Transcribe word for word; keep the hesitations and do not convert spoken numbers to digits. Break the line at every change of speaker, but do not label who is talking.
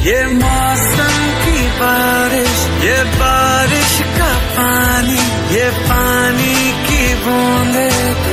ये मौसम की बारिश, ये बारिश का पानी, ये पानी की बूंदे